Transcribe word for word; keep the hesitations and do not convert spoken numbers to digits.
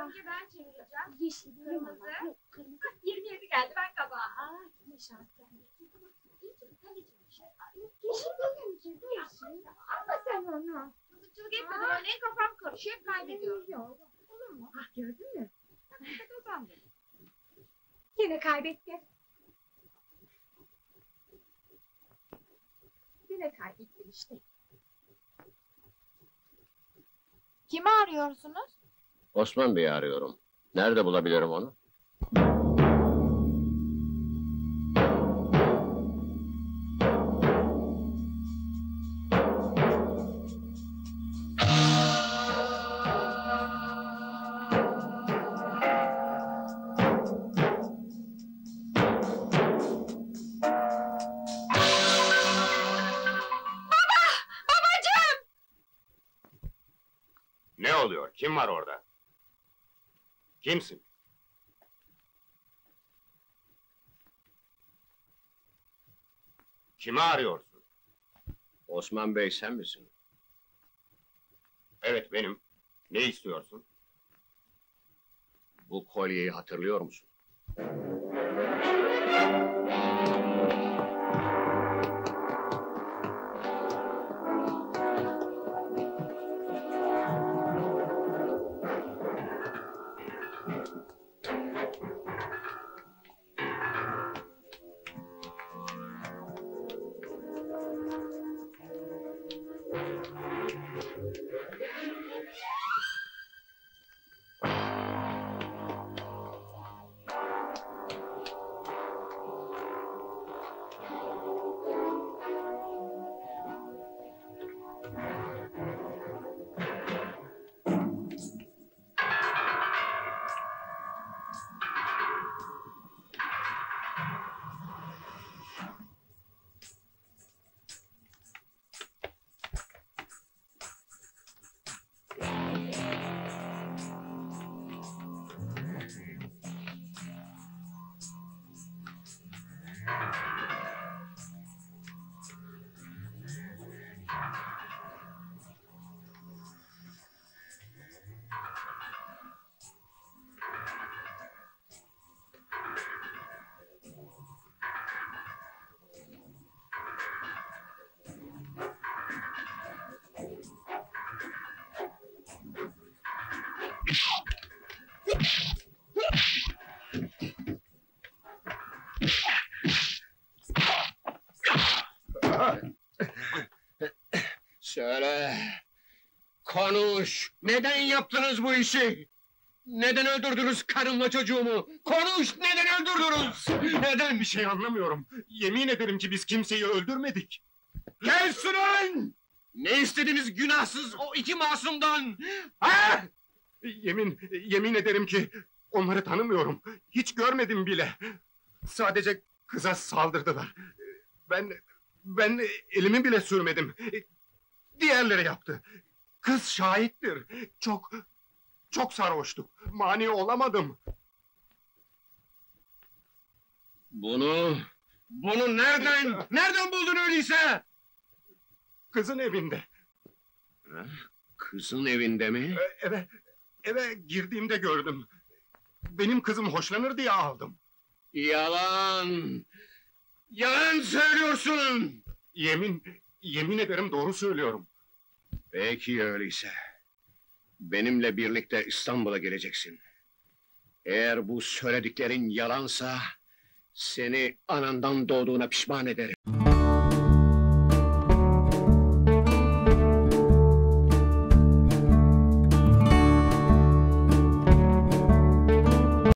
Önce ben çevireceğim. Yeşil, Kırmızı. Yok, kırmızı. yirmi yedi geldi, ben kazandım. Aa, ne şans yani. Yeşil benimki, dursun. Ama sen onu. Mızıkçılık etmeden örneğin kafam karışıyor, hep kaybediyorum. Yok, olur mu? Ah, gördün mü? Ben de kazandım. Yine kaybettin. Yine kaybettin işte. Kimi arıyorsunuz? Osman Bey'i arıyorum. Nerede bulabilirim onu? Ne oluyor? Kim var orada? Kimsin? Kimi arıyorsun? Osman Bey sen misin? Evet benim. Ne istiyorsun? Bu kolyeyi hatırlıyor musun? Söyle! Konuş! Neden yaptınız bu işi? Neden öldürdünüz karımla çocuğumu? Konuş! Neden öldürdünüz? Neden bir şey anlamıyorum. Yemin ederim ki biz kimseyi öldürmedik. Kes ulan! Ne istediniz günahsız o iki masumdan? Ha? Yemin, yemin ederim ki onları tanımıyorum. Hiç görmedim bile. Sadece kıza saldırdılar. Ben, ben elimi bile sürmedim. Diğerleri yaptı. Kız şahittir. Çok, çok sarhoştuk. Mani olamadım. Bunu, bunu nereden, nereden buldun öyleyse? Kızın evinde. Ha? Kızın evinde mi? E, Eve, eve girdiğimde gördüm. Benim kızım hoşlanır diye aldım. Yalan! Yalan söylüyorsun! Yemin, yemin ederim doğru söylüyorum. Peki öyleyse. Benimle birlikte İstanbul'a geleceksin. Eğer bu söylediklerin yalansa... ...seni anandan doğduğuna pişman ederim.